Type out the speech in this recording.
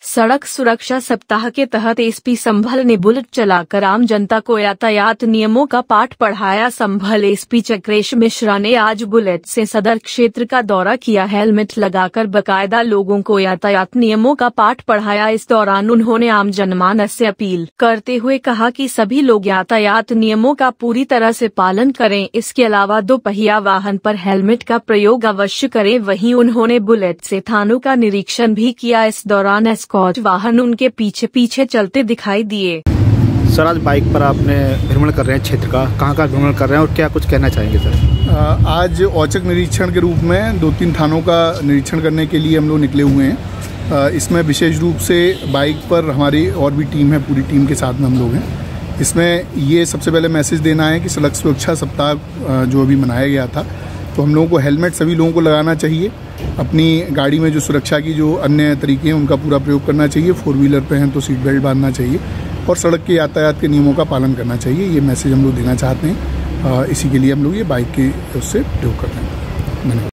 सड़क सुरक्षा सप्ताह के तहत एसपी संभल ने बुलेट चलाकर आम जनता को यातायात नियमों का पाठ पढ़ाया। संभल एसपी चक्रेश मिश्रा ने आज बुलेट से सदर क्षेत्र का दौरा किया। हेलमेट लगाकर बकायदा लोगों को यातायात नियमों का पाठ पढ़ाया। इस दौरान उन्होंने आम जनमानस से अपील करते हुए कहा कि सभी लोग यातायात नियमों का पूरी तरह से पालन करें। इसके अलावा दोपहिया वाहन पर हेलमेट का प्रयोग अवश्य करें। वहीं उन्होंने बुलेट से थानों का निरीक्षण भी किया। इस दौरान एस्कॉर्ट वाहन उनके पीछे पीछे चलते दिखाई दिए। सर, आज बाइक पर आपने भ्रमण कर रहे हैं क्षेत्र का, कहाँ भ्रमण कर रहे हैं और क्या कुछ कहना चाहेंगे सर? आज औचक निरीक्षण के रूप में 2-3 थानों का निरीक्षण करने के लिए हम लोग निकले हुए हैं। इसमें विशेष रूप से बाइक पर हमारी और भी टीम है, पूरी टीम के साथ में हम लोग हैं। इसमें ये सबसे पहले मैसेज देना है कि सड़क सुरक्षा सप्ताह जो अभी मनाया गया था, तो हम लोगों को हेलमेट सभी लोगों को लगाना चाहिए। अपनी गाड़ी में जो सुरक्षा की जो अन्य तरीके हैं उनका पूरा प्रयोग करना चाहिए। 4 व्हीलर पे हैं तो सीट बेल्ट बांधना चाहिए और सड़क के यातायात के नियमों का पालन करना चाहिए। ये मैसेज हम लोग देना चाहते हैं। इसी के लिए हम लोग ये बाइक के उससे प्रयोग कर रहे हैं। धन्यवाद।